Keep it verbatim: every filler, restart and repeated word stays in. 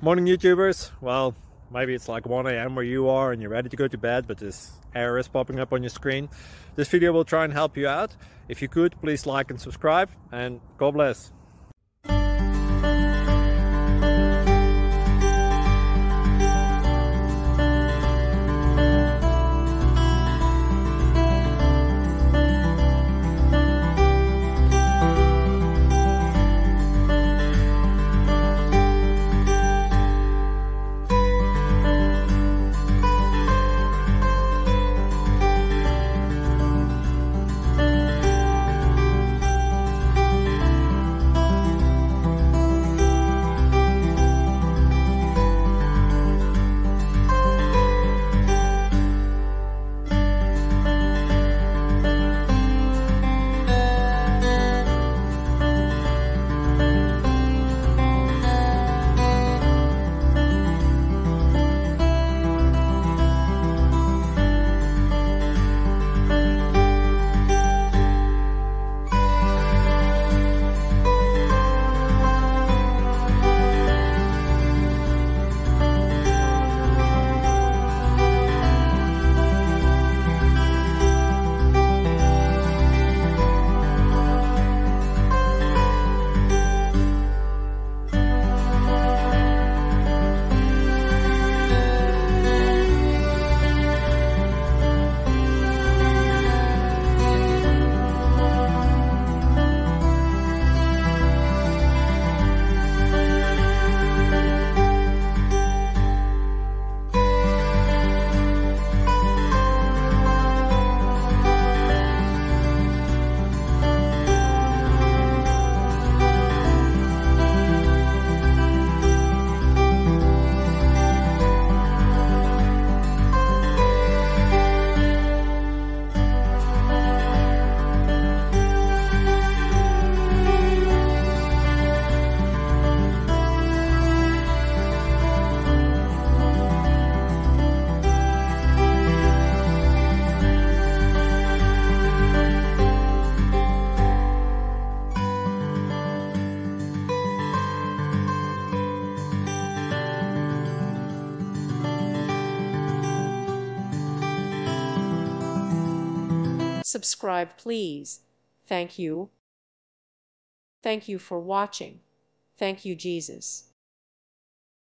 Morning YouTubers. Well, maybe it's like one A M where you are and you're ready to go to bed, but this error is popping up on your screen. This video will try and help you out. If you could, please like and subscribe, and God bless. Subscribe, please. Thank you. Thank you for watching. Thank you, Jesus.